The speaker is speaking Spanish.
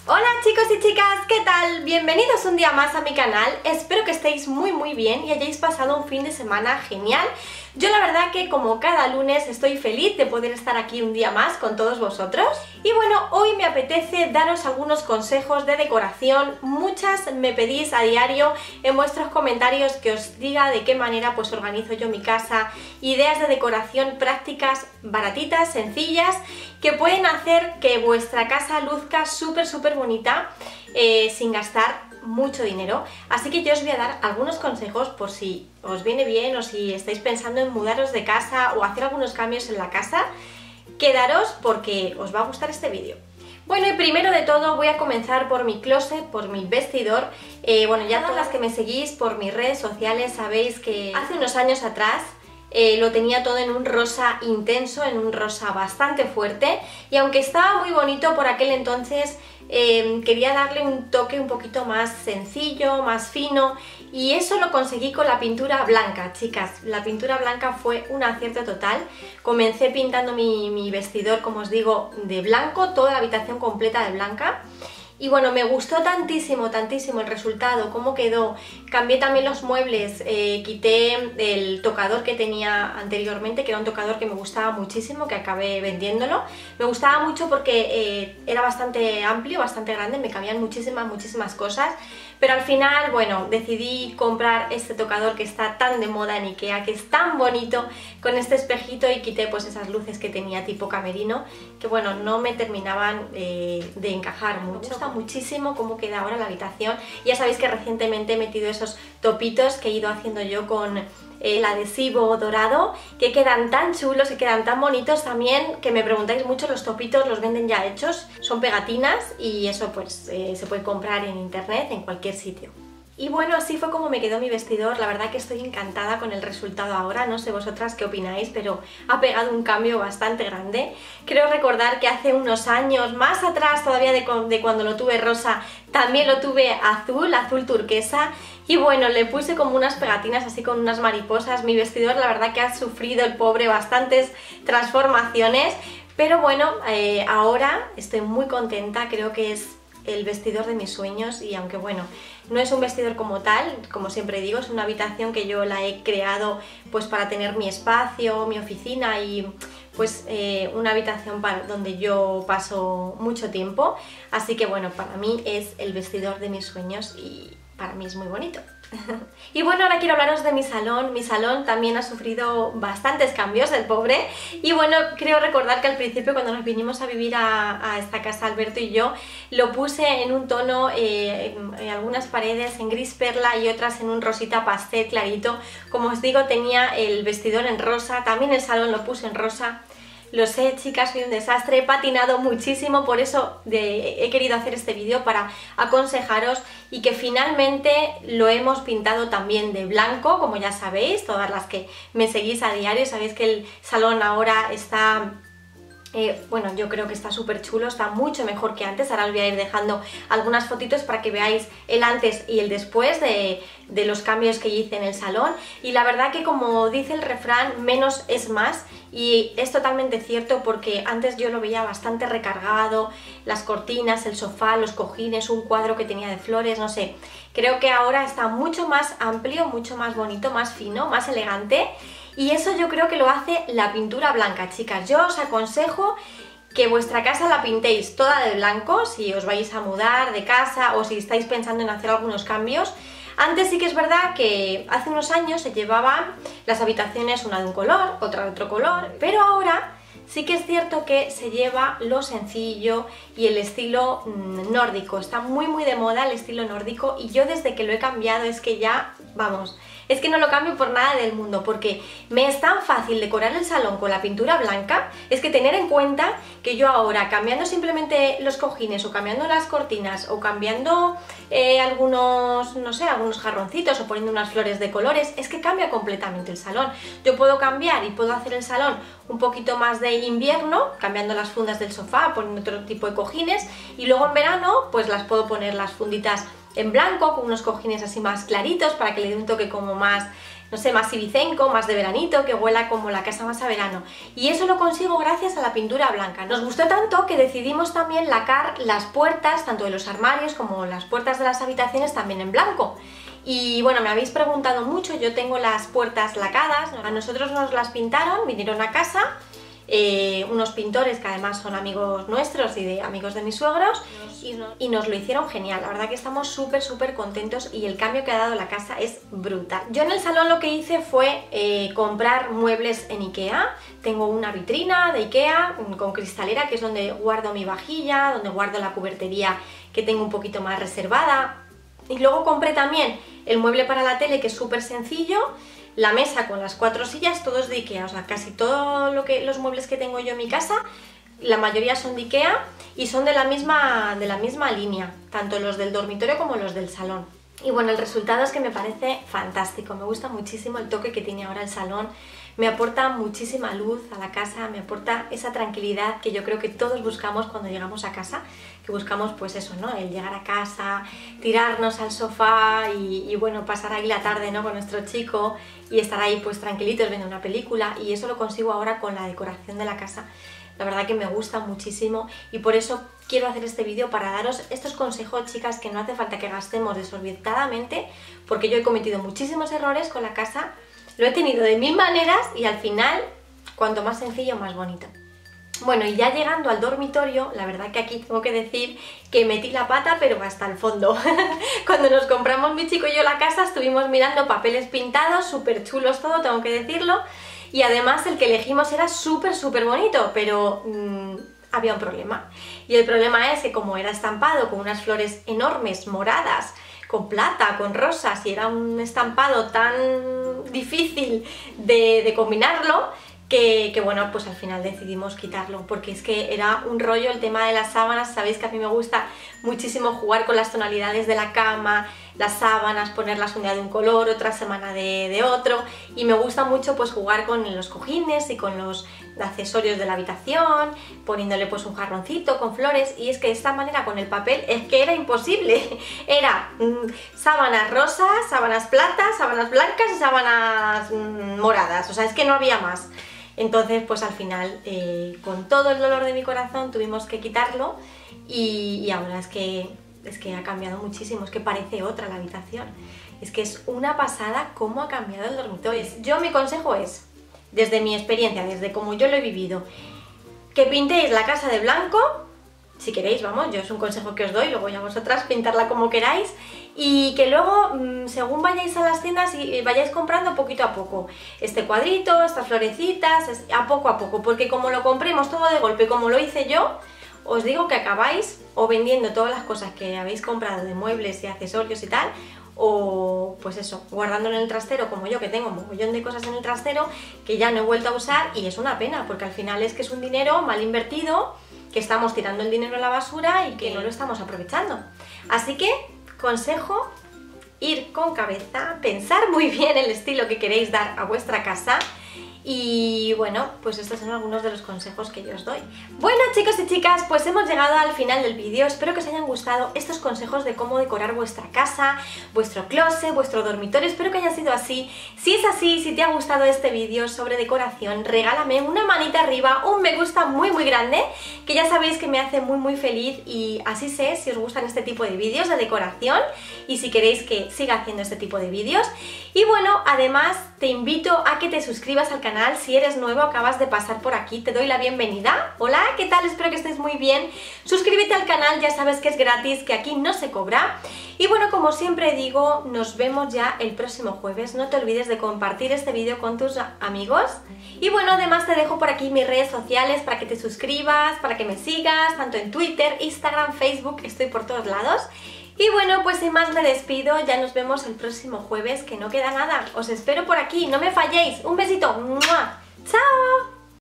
Hola chicos y chicas, ¿qué tal? Bienvenidos un día más a mi canal. Espero que estéis muy bien y hayáis pasado un fin de semana genial. Yo la verdad que como cada lunes estoy feliz de poder estar aquí un día más con todos vosotros. Y bueno, hoy me apetece daros algunos consejos de decoración. Muchas me pedís a diario en vuestros comentarios que os diga de qué manera pues organizo yo mi casa. Ideas de decoración prácticas, baratitas, sencillas, que pueden hacer que vuestra casa luzca súper bonita sin gastar mucho dinero. Así que yo os voy a dar algunos consejos por si os viene bien o si estáis pensando en mudaros de casa o hacer algunos cambios en la casa. Quedaros porque os va a gustar este vídeo. Bueno, y primero de todo voy a comenzar por mi closet, por mi vestidor. Bueno, ya todas las que me seguís por mis redes sociales sabéis que hace unos años atrás lo tenía todo en un rosa intenso, en un rosa bastante fuerte, y aunque estaba muy bonito por aquel entonces, quería darle un toque un poquito más sencillo, más fino, y eso lo conseguí con la pintura blanca, chicas. La pintura blanca fue un acierto total. Comencé pintando mi vestidor, como os digo, de blanco, toda la habitación completa de blanca. Y bueno, me gustó tantísimo el resultado, cómo quedó. Cambié también los muebles, quité el tocador que tenía anteriormente, que era un tocador que me gustaba muchísimo, que acabé vendiéndolo. Me gustaba mucho porque era bastante amplio, bastante grande, me cabían muchísimas cosas. Pero al final, bueno, decidí comprar este tocador que está tan de moda en Ikea, que es tan bonito, con este espejito, y quité pues esas luces que tenía tipo camerino, que bueno, no me terminaban de encajar mucho. Me gusta muchísimo cómo queda ahora la habitación. Ya sabéis que recientemente he metido esos topitos que he ido haciendo yo con el adhesivo dorado, que quedan tan chulos y quedan tan bonitos también, que me preguntáis mucho. Los topitos los venden ya hechos, son pegatinas, y eso pues se puede comprar en internet, en cualquier sitio. Y bueno, así fue como me quedó mi vestidor. La verdad que estoy encantada con el resultado ahora. No sé vosotras qué opináis, pero ha pegado un cambio bastante grande. Creo recordar que hace unos años, más atrás todavía de cuando lo tuve rosa, también lo tuve azul turquesa. Y bueno, le puse como unas pegatinas así con unas mariposas. Mi vestidor la verdad que ha sufrido, el pobre, bastantes transformaciones. Pero bueno, ahora estoy muy contenta. Creo que es el vestidor de mis sueños, y aunque bueno, no es un vestidor como tal, como siempre digo, es una habitación que yo la he creado pues para tener mi espacio, mi oficina, y pues una habitación donde yo paso mucho tiempo. Así que bueno, para mí es el vestidor de mis sueños y para mí es muy bonito. Y bueno, ahora quiero hablaros de mi salón. Mi salón también ha sufrido bastantes cambios, el pobre. Y bueno, creo recordar que al principio, cuando nos vinimos a vivir a esta casa, Alberto y yo, lo puse en un tono, en algunas paredes en gris perla y otras en un rosita pastel clarito. Como os digo, tenía el vestidor en rosa, también el salón lo puse en rosa. Lo sé, chicas, soy un desastre, he patinado muchísimo, por eso he querido hacer este vídeo, para aconsejaros, y que finalmente lo hemos pintado también de blanco, como ya sabéis. Todas las que me seguís a diario sabéis que el salón ahora está... bueno, yo creo que está súper chulo, está mucho mejor que antes. Ahora os voy a ir dejando algunas fotitos para que veáis el antes y el después de los cambios que hice en el salón. Y la verdad que, como dice el refrán, menos es más, y es totalmente cierto, porque antes yo lo veía bastante recargado, las cortinas, el sofá, los cojines, un cuadro que tenía de flores, no sé. Creo que ahora está mucho más amplio, mucho más bonito, más fino, más elegante. Y eso yo creo que lo hace la pintura blanca, chicas. Yo os aconsejo que vuestra casa la pintéis toda de blanco si os vais a mudar de casa o si estáis pensando en hacer algunos cambios. Antes sí que es verdad que hace unos años se llevaban las habitaciones una de un color, otra de otro color, pero ahora sí que es cierto que se lleva lo sencillo y el estilo nórdico. Está muy de moda el estilo nórdico, y yo desde que lo he cambiado es que ya, vamos, es que no lo cambio por nada del mundo, porque me es tan fácil decorar el salón con la pintura blanca. Es que tener en cuenta que yo ahora, cambiando simplemente los cojines, o cambiando las cortinas, o cambiando algunos, no sé, algunos jarroncitos, o poniendo unas flores de colores, es que cambia completamente el salón. Yo puedo cambiar y puedo hacer el salón un poquito más de invierno, cambiando las fundas del sofá, poniendo otro tipo de cojines, y luego en verano pues las puedo poner las funditas en blanco, con unos cojines así más claritos, para que le dé un toque como más no sé, más ibicenco, más de veranito, que huela como la casa más a verano. Y eso lo consigo gracias a la pintura blanca. Nos gustó tanto que decidimos también lacar las puertas, tanto de los armarios como las puertas de las habitaciones, también en blanco. Y bueno, me habéis preguntado mucho, yo tengo las puertas lacadas, a nosotros nos las pintaron, vinieron a casa, unos pintores que además son amigos nuestros y de amigos de mis suegros, y nos lo hicieron genial. La verdad que estamos súper contentos y el cambio que ha dado la casa es brutal. Yo en el salón lo que hice fue comprar muebles en Ikea. Tengo una vitrina de Ikea con cristalera, que es donde guardo mi vajilla, donde guardo la cubertería que tengo un poquito más reservada. Y luego compré también el mueble para la tele, que es súper sencillo, la mesa con las 4 sillas, todos de Ikea, o sea, casi todos los muebles que tengo yo en mi casa, la mayoría son de Ikea y son de la misma línea, tanto los del dormitorio como los del salón. Y bueno, el resultado es que me parece fantástico, me gusta muchísimo el toque que tiene ahora el salón, me aporta muchísima luz a la casa, me aporta esa tranquilidad que yo creo que todos buscamos cuando llegamos a casa, que buscamos pues eso, ¿no? El llegar a casa, tirarnos al sofá y bueno, pasar ahí la tarde, ¿no? Con nuestro chico y estar ahí pues tranquilitos viendo una película, y eso lo consigo ahora con la decoración de la casa. La verdad que me gusta muchísimo y por eso quiero hacer este vídeo, para daros estos consejos, chicas, que no hace falta que gastemos desorbitadamente, porque yo he cometido muchísimos errores con la casa, lo he tenido de mil maneras y al final, cuanto más sencillo, más bonito. Bueno, y ya llegando al dormitorio, la verdad que aquí tengo que decir que metí la pata, pero hasta el fondo. Cuando nos compramos mi chico y yo la casa, estuvimos mirando papeles pintados, súper chulos todo, tengo que decirlo, y además el que elegimos era súper bonito, pero había un problema. Y el problema es que como era estampado con unas flores enormes, moradas, con plata, con rosas, y era un estampado tan difícil de combinarlo, que bueno, pues al final decidimos quitarlo, porque es que era un rollo el tema de las sábanas. Sabéis que a mí me gusta muchísimo jugar con las tonalidades de la cama, las sábanas, ponerlas un día de un color, otra semana de otro, y me gusta mucho pues jugar con los cojines y con los accesorios de la habitación, poniéndole pues un jarroncito con flores, y es que de esta manera con el papel es que era imposible, era sábanas rosas, sábanas platas, sábanas blancas y sábanas moradas, o sea, es que no había más. Entonces pues al final con todo el dolor de mi corazón tuvimos que quitarlo, y ahora es que ha cambiado muchísimo, es que parece otra la habitación, es que es una pasada cómo ha cambiado el dormitorio. Yo, mi consejo es, desde mi experiencia, desde como yo lo he vivido, que pintéis la casa de blanco, si queréis, vamos, yo es un consejo que os doy, luego ya vosotras pintarla como queráis, y que luego, según vayáis a las tiendas y vayáis comprando poquito a poco, este cuadrito, estas florecitas, a poco, porque como lo compremos todo de golpe, como lo hice yo, os digo que acabáis o vendiendo todas las cosas que habéis comprado de muebles y accesorios y tal, o pues eso, guardándolo en el trastero, como yo, que tengo un montón de cosas en el trastero que ya no he vuelto a usar, y es una pena, porque al final es que es un dinero mal invertido, que estamos tirando el dinero a la basura y que no lo estamos aprovechando. Así que, consejo, ir con cabeza, pensar muy bien el estilo que queréis dar a vuestra casa. Y bueno, pues estos son algunos de los consejos que yo os doy. Bueno, chicos y chicas, pues hemos llegado al final del vídeo. Espero que os hayan gustado estos consejos de cómo decorar vuestra casa, vuestro closet, vuestro dormitorio. Espero que haya sido así. Si es así, si te ha gustado este vídeo sobre decoración, regálame una manita arriba, un me gusta muy grande, que ya sabéis que me hace muy feliz, y así sé si os gustan este tipo de vídeos de decoración y si queréis que siga haciendo este tipo de vídeos. Y bueno, además te invito a que te suscribas al canal. Si eres nuevo, acabas de pasar por aquí, te doy la bienvenida. Hola, ¿qué tal? Espero que estés muy bien. Suscríbete al canal, ya sabes que es gratis, que aquí no se cobra. Y bueno, como siempre digo, nos vemos ya el próximo jueves. No te olvides de compartir este vídeo con tus amigos. Y bueno, además te dejo por aquí mis redes sociales para que te suscribas, para que me sigas, tanto en Twitter, Instagram, Facebook, estoy por todos lados. Y bueno, pues sin más me despido, ya nos vemos el próximo jueves, que no queda nada. Os espero por aquí, no me falléis. Un besito. ¡Mua! ¡Chao!